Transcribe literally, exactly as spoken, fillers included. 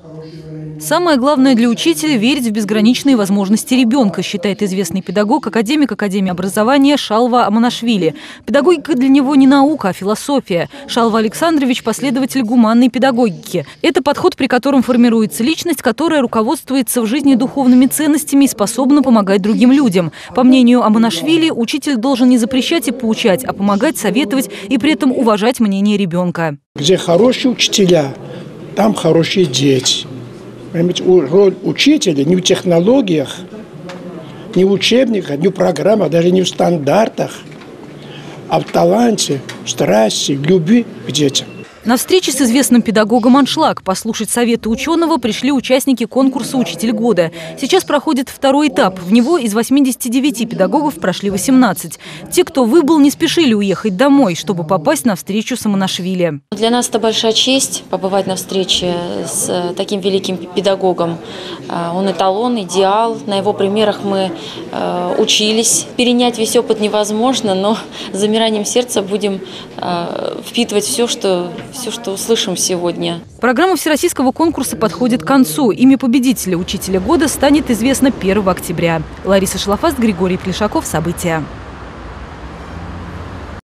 Самое главное для учителя – верить в безграничные возможности ребенка, считает известный педагог, академик Академии образования Шалва Аманашвили. Педагогика для него не наука, а философия. Шалва Александрович – последователь гуманной педагогики. Это подход, при котором формируется личность, которая руководствуется в жизни духовными ценностями и способна помогать другим людям. По мнению Аманашвили, учитель должен не запрещать и поучать, а помогать, советовать и при этом уважать мнение ребенка. Где хорошие учителя, там хорошие дети. Роль учителя не в технологиях, не в учебниках, не в программах, даже не в стандартах, а в таланте, в страсти, в любви к детям. На встрече с известным педагогом «Аншлаг» послушать советы ученого пришли участники конкурса «Учитель года». Сейчас проходит второй этап. В него из восьмидесяти девяти педагогов прошли восемнадцать. Те, кто выбыл, не спешили уехать домой, чтобы попасть на встречу с Аманашвили. Для нас это большая честь побывать на встрече с таким великим педагогом. Он эталон, идеал. На его примерах мы учились. Перенять весь опыт невозможно, но с замиранием сердца будем впитывать все, что... все, что услышим сегодня. Программа всероссийского конкурса подходит к концу. Имя победителя «Учителя года» станет известно первого октября. Лариса Шлафаст, Григорий Плешаков. События.